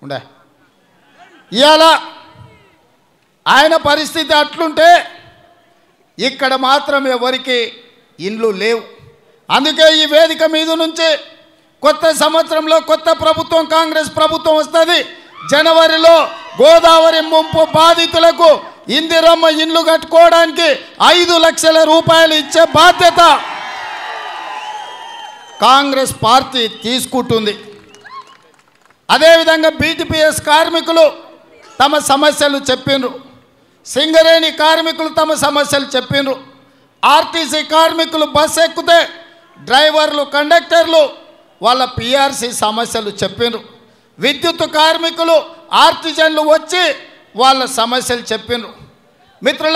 ఉండే ఇవాళ ఆయన పరిస్థితి అట్లుంటే ఇక్కడ మాత్రం ఎవరికి ఇండ్లు లేవు. అందుకే ఈ వేదిక మీద నుంచి కొత్త సంవత్సరంలో కొత్త ప్రభుత్వం కాంగ్రెస్ ప్రభుత్వం వస్తుంది. జనవరిలో గోదావరి ముంపు బాధితులకు ఇందిరమ్మ ఇండ్లు కట్టుకోవడానికి 5 లక్షల రూపాయలు ఇచ్చే బాధ్యత కాంగ్రెస్ పార్టీ తీసుకుంటుంది. అదేవిధంగా బీటీపీఎస్ కార్మికులు తమ సమస్యలు చెప్పినారు, సింగరేణి కార్మికులు తమ సమస్యలు చెప్పినారు, ఆర్టీసీ కార్మికులు బస్సు ఎక్కితే డ్రైవర్లు కండక్టర్లు వాళ్ళ పిఆర్సీ సమస్యలు చెప్పినారు, విద్యుత్ కార్మికులు ఆర్టిజన్లు వచ్చి వాళ్ళ సమస్యలు చెప్పినారు. మిత్రుల